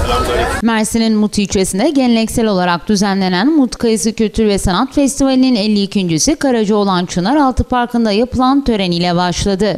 Mersin'in Mut ilçesinde geleneksel olarak düzenlenen Mut Kayısı Kültür ve Sanat Festivali'nin 52.'si Karacaoğlan Çınaraltı Parkı'nda yapılan tören ile başladı.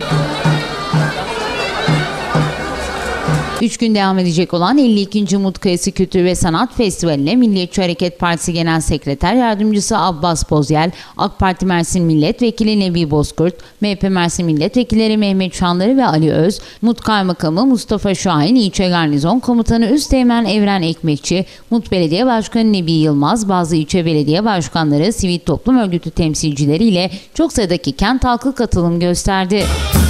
3 gün devam edecek olan 52. Mut Kayısı Kültür ve Sanat Festivali'ne Milliyetçi Hareket Partisi Genel Sekreter Yardımcısı Abbas Bozyel, AK Parti Mersin Milletvekili Nebi Bozkurt, MHP Mersin Milletvekilleri Mehmet Şanları ve Ali Öz, Mut Kaymakamı Mustafa Şahin, İlçe Garnizon Komutanı Üsteğmen Evren Ekmekçi, Mut Belediye Başkanı Nebi Yılmaz, bazı ilçe belediye başkanları, sivil toplum örgütü temsilcileriyle çok sayıdaki kent halkı katılım gösterdi.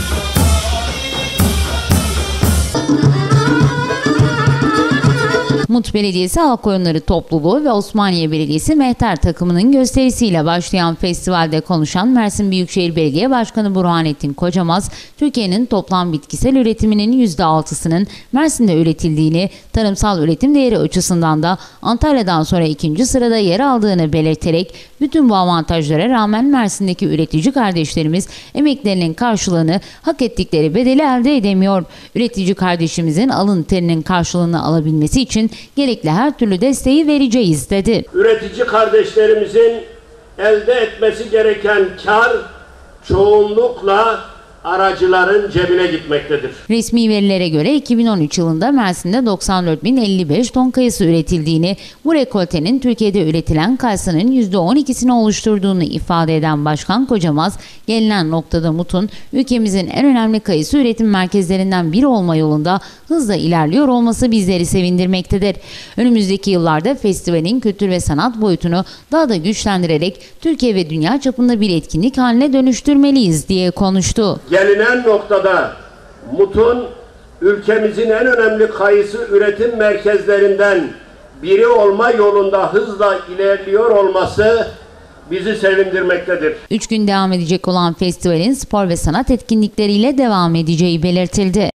Mut Belediyesi Halk Oyunları Topluluğu ve Osmaniye Belediyesi Mehter takımının gösterisiyle başlayan festivalde konuşan Mersin Büyükşehir Belediye Başkanı Burhanettin Kocamaz, Türkiye'nin toplam bitkisel üretiminin %6'sının Mersin'de üretildiğini, tarımsal üretim değeri açısından da Antalya'dan sonra 2. sırada yer aldığını belirterek, bütün bu avantajlara rağmen Mersin'deki üretici kardeşlerimiz emeklerinin karşılığını, hak ettikleri bedeli elde edemiyor. Üretici kardeşimizin alın terinin karşılığını alabilmesi için gerekli her türlü desteği vereceğiz dedi. Üretici kardeşlerimizin elde etmesi gereken kar çoğunlukla aracıların cebine gitmektedir. Resmi verilere göre 2013 yılında Mersin'de 94.055 ton kayısı üretildiğini, bu rekoltenin Türkiye'de üretilen kayısının %12'sini oluşturduğunu ifade eden Başkan Kocamaz, gelinen noktada Mut'un ülkemizin en önemli kayısı üretim merkezlerinden biri olma yolunda hızla ilerliyor olması bizleri sevindirmektedir. Önümüzdeki yıllarda festivalin kültür ve sanat boyutunu daha da güçlendirerek Türkiye ve dünya çapında bir etkinlik haline dönüştürmeliyiz diye konuştu. Gelinen noktada Mut'un ülkemizin en önemli kayısı üretim merkezlerinden biri olma yolunda hızla ilerliyor olması bizi sevindirmektedir. 3 gün devam edecek olan festivalin spor ve sanat etkinlikleriyle devam edeceği belirtildi.